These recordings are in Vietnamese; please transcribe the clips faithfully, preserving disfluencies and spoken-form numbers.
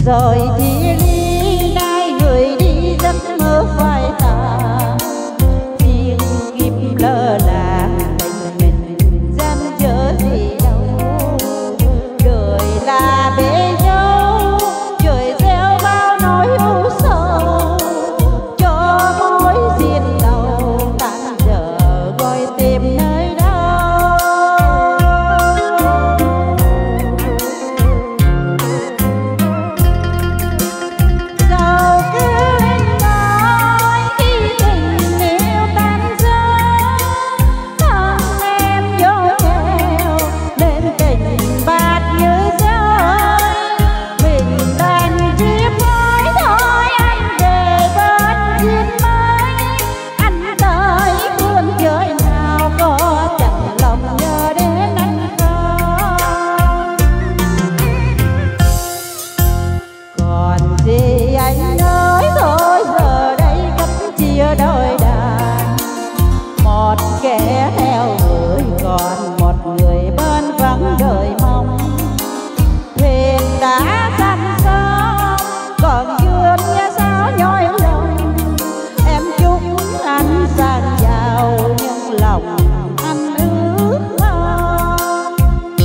rồi chia ly nay người đi giấc mơ phai tàn, riêng kiếp lơ là tình mình gian dở gì đâu. Đời là bể dâu trời gieo bao nỗi u sầu, cho mối duyên đầu tan dở gọi tìm nơi đâu. Dẫu cứ lên nói khi tình yêu tan rã, thằng em dối theo lên tình bạt như rơi. Mình đành chia phối thôi anh về bên duyên mới, anh tới phương trời nào có chẳng lòng nhớ đến anh không. Còn gì anh nói thôi giờ đây cách chia đôi đàn, một kẻ theo người còn một người bên vắng đời mong. Thuyền đã săn sóng còn dương nghe sao nhói lòng, em chúc anh sang giàu nhưng lòng anh ước mong.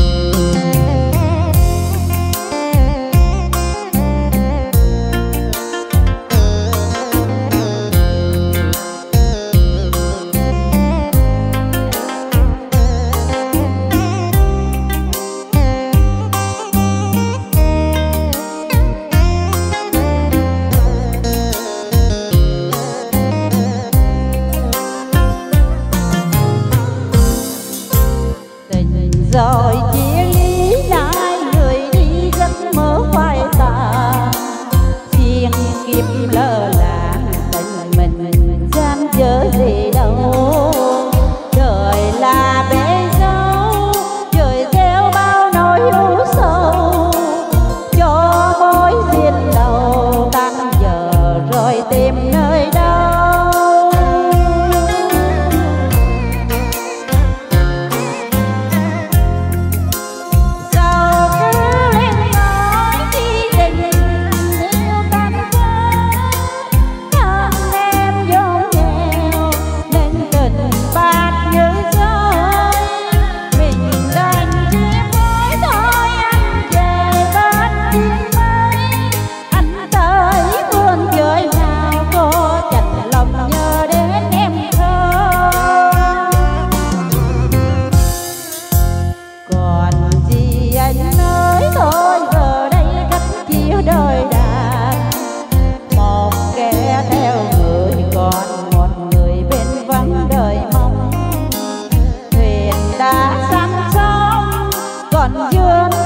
Tình rồi chia ly lại người đi giấc mơ phai tàn, riêng kiếp lơ là tình mình gian dở gì đâu. Đời là bể dâu trời gieo bao nỗi u sầu, cho mối duyên đầu tan dở rồi tìm nơi đâu. Dẫu cứ lên nói khi tình yêu tan vỡ, thằng em dối theo nên tình bạt như rơi. Mình đành chia phối thôi anh về bên duyên mới, anh tới phương trời nào có chẳng lòng nhớ đến em không. Còn gì anh nói thôi giờ đây cách chia đôi đàn, một kẻ theo người còn một người bên vắng đời mong. Thuyền đã săn sóng còn dương